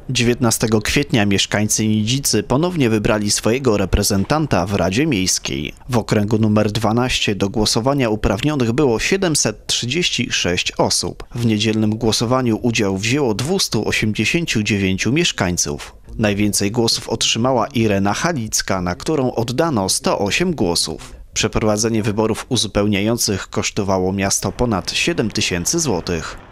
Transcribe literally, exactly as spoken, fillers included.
dziewiętnastego kwietnia mieszkańcy Nidzicy ponownie wybrali swojego reprezentanta w Radzie Miejskiej. W okręgu nr dwanaście do głosowania uprawnionych było siedemset trzydzieści sześć osób. W niedzielnym głosowaniu udział wzięło dwieście osiemdziesiąt dziewięć mieszkańców. Najwięcej głosów otrzymała Irena Halicka, na którą oddano sto osiem głosów. Przeprowadzenie wyborów uzupełniających kosztowało miasto ponad siedem tysięcy złotych.